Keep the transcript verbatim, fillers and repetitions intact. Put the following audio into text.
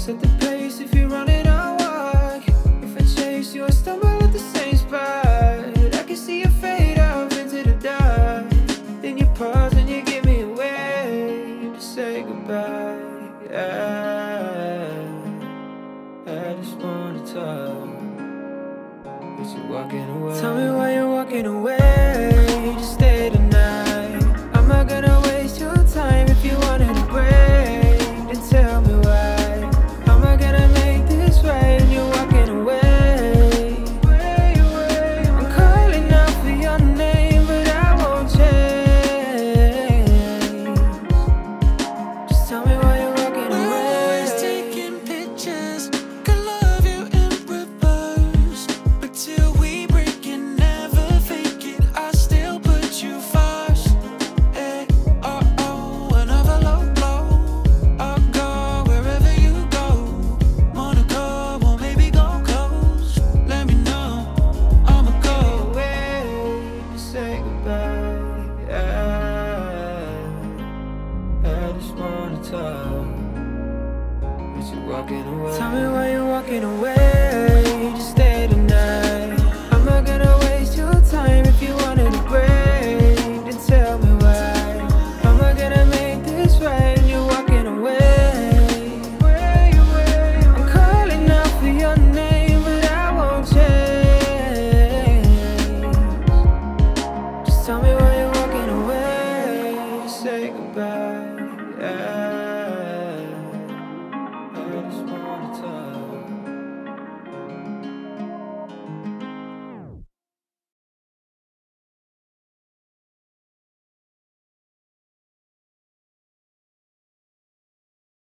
set the pace if you're running, I'll walk. If I chase you, I stumble at the same spot. I can see you fade off into the dark. Then you pause and you give me a way to say goodbye. I, I just wanna talk, but you're walking away. Tell me why you're walking away.